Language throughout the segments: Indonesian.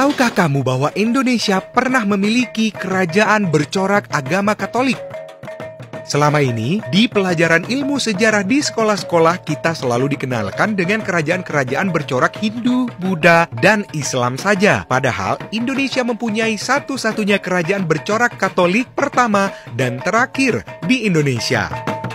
Tahukah kamu bahwa Indonesia pernah memiliki kerajaan bercorak agama Katolik? Selama ini, di pelajaran ilmu sejarah di sekolah-sekolah kita selalu dikenalkan dengan kerajaan-kerajaan bercorak Hindu, Buddha, dan Islam saja. Padahal, Indonesia mempunyai satu-satunya kerajaan bercorak Katolik pertama dan terakhir di Indonesia.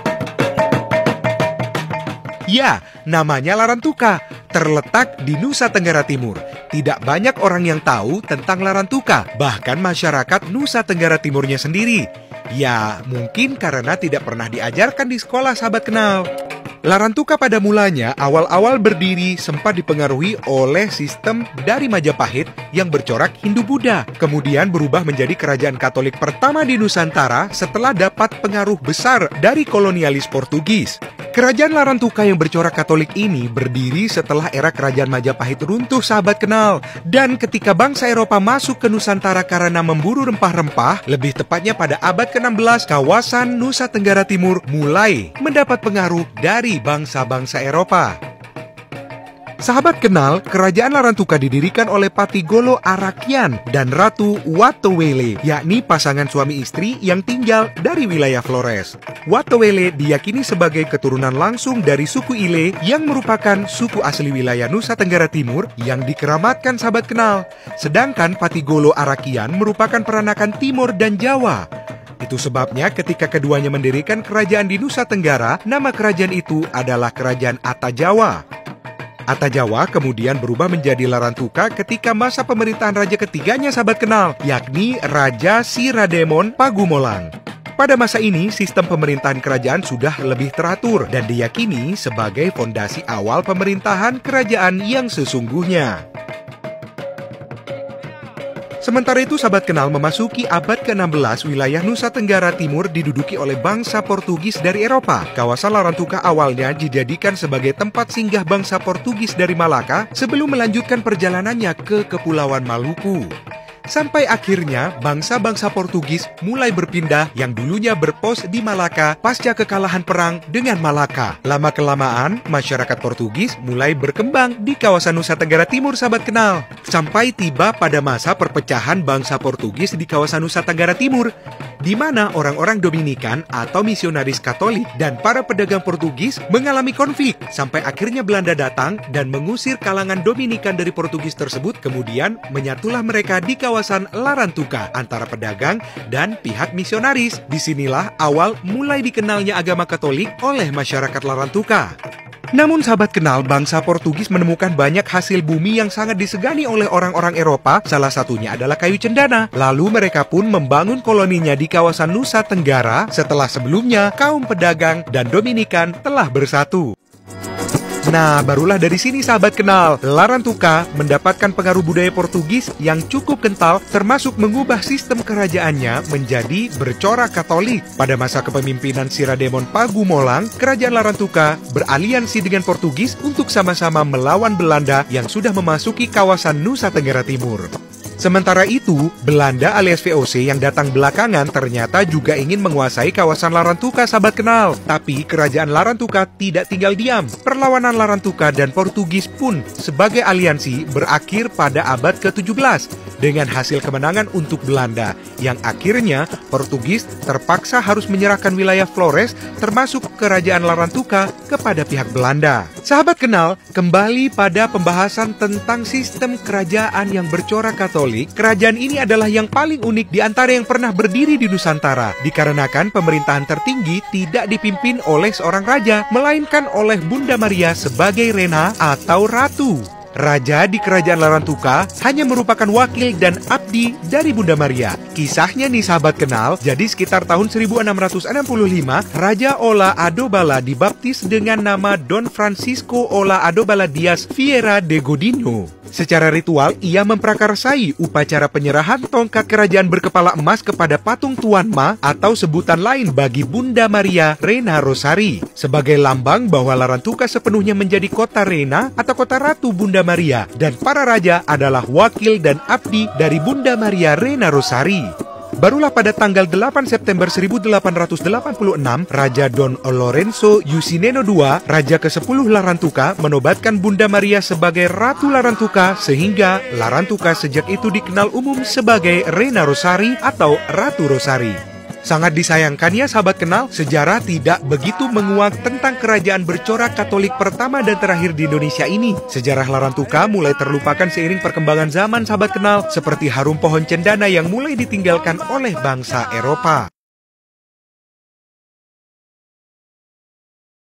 Ya, namanya Larantuka, terletak di Nusa Tenggara Timur. Tidak banyak orang yang tahu tentang Larantuka, bahkan masyarakat Nusa Tenggara Timurnya sendiri. Ya, mungkin karena tidak pernah diajarkan di sekolah, sahabat kenal. Larantuka pada mulanya awal-awal berdiri sempat dipengaruhi oleh sistem dari Majapahit yang bercorak Hindu-Buddha. Kemudian berubah menjadi kerajaan Katolik pertama di Nusantara setelah dapat pengaruh besar dari kolonialis Portugis. Kerajaan Larantuka yang bercorak Katolik ini berdiri setelah era kerajaan Majapahit runtuh, sahabat kenal. Dan ketika bangsa Eropa masuk ke Nusantara karena memburu rempah-rempah, lebih tepatnya pada abad ke-16, kawasan Nusa Tenggara Timur mulai mendapat pengaruh dari bangsa-bangsa Eropa. Sahabat kenal, kerajaan Larantuka didirikan oleh Patigolo Arakian dan Ratu Watowele, yakni pasangan suami istri yang tinggal dari wilayah Flores. Watowele diyakini sebagai keturunan langsung dari suku Ile yang merupakan suku asli wilayah Nusa Tenggara Timur yang dikeramatkan, sahabat kenal. Sedangkan Patigolo Arakian merupakan peranakan Timur dan Jawa. Itu sebabnya ketika keduanya mendirikan kerajaan di Nusa Tenggara, nama kerajaan itu adalah Kerajaan Atajawa. Atajawa kemudian berubah menjadi Larantuka ketika masa pemerintahan raja ketiganya, sahabat kenal, yakni Raja Sirademon Pagumolang. Pada masa ini, sistem pemerintahan kerajaan sudah lebih teratur dan diyakini sebagai fondasi awal pemerintahan kerajaan yang sesungguhnya. Sementara itu, sahabat kenal, memasuki abad ke-16, wilayah Nusa Tenggara Timur diduduki oleh bangsa Portugis dari Eropa. Kawasan Larantuka awalnya dijadikan sebagai tempat singgah bangsa Portugis dari Malaka sebelum melanjutkan perjalanannya ke Kepulauan Maluku. Sampai akhirnya bangsa-bangsa Portugis mulai berpindah yang dulunya berpos di Malaka pasca kekalahan perang dengan Malaka. Lama-kelamaan, masyarakat Portugis mulai berkembang di kawasan Nusa Tenggara Timur, sahabat kenal. Sampai tiba pada masa perpecahan bangsa Portugis di kawasan Nusa Tenggara Timur, di mana orang-orang Dominikan atau misionaris Katolik dan para pedagang Portugis mengalami konflik. Sampai akhirnya Belanda datang dan mengusir kalangan Dominikan dari Portugis tersebut, kemudian menyatulah mereka di kawasan Larantuka antara pedagang dan pihak misionaris. Disinilah awal mulai dikenalnya agama Katolik oleh masyarakat Larantuka. Namun sahabat kenal, bangsa Portugis menemukan banyak hasil bumi yang sangat disegani oleh orang-orang Eropa, salah satunya adalah kayu cendana. Lalu mereka pun membangun koloninya di kawasan Nusa Tenggara setelah sebelumnya kaum pedagang dan Dominikan telah bersatu. Nah, barulah dari sini sahabat kenal, Larantuka mendapatkan pengaruh budaya Portugis yang cukup kental, termasuk mengubah sistem kerajaannya menjadi bercorak Katolik. Pada masa kepemimpinan Sirademon Pagumolang, kerajaan Larantuka beraliansi dengan Portugis untuk sama-sama melawan Belanda yang sudah memasuki kawasan Nusa Tenggara Timur. Sementara itu, Belanda alias VOC yang datang belakangan ternyata juga ingin menguasai kawasan Larantuka, sahabat kenal. Tapi kerajaan Larantuka tidak tinggal diam. Perlawanan Larantuka dan Portugis pun sebagai aliansi berakhir pada abad ke-17 dengan hasil kemenangan untuk Belanda, yang akhirnya Portugis terpaksa harus menyerahkan wilayah Flores termasuk kerajaan Larantuka kepada pihak Belanda. Sahabat kenal, kembali pada pembahasan tentang sistem kerajaan yang bercorak Katolik. Kerajaan ini adalah yang paling unik di antara yang pernah berdiri di Nusantara, dikarenakan pemerintahan tertinggi tidak dipimpin oleh seorang raja, melainkan oleh Bunda Maria sebagai Rena atau Ratu. Raja di kerajaan Larantuka hanya merupakan wakil dan abdi dari Bunda Maria. Kisahnya nih sahabat kenal, jadi sekitar tahun 1665, Raja Ola Adobala dibaptis dengan nama Don Francisco Ola Adobala Dias Vieira de Godinho. Secara ritual, ia memprakarsai upacara penyerahan tongkat kerajaan berkepala emas kepada patung Tuan Ma atau sebutan lain bagi Bunda Maria Rena Rosari, sebagai lambang bahwa Larantuka sepenuhnya menjadi kota Rena atau kota Ratu Bunda Maria, dan para raja adalah wakil dan abdi dari Bunda Maria Rena Rosari. Barulah pada tanggal 8 September 1886, Raja Don Lorenzo Yusineno II, Raja ke-10 Larantuka, menobatkan Bunda Maria sebagai Ratu Larantuka, sehingga Larantuka sejak itu dikenal umum sebagai Reina Rosari atau Ratu Rosari. Sangat disayangkan ya sahabat kenal, sejarah tidak begitu menguak tentang kerajaan bercorak Katolik pertama dan terakhir di Indonesia ini. Sejarah Larantuka mulai terlupakan seiring perkembangan zaman sahabat kenal, seperti harum pohon cendana yang mulai ditinggalkan oleh bangsa Eropa.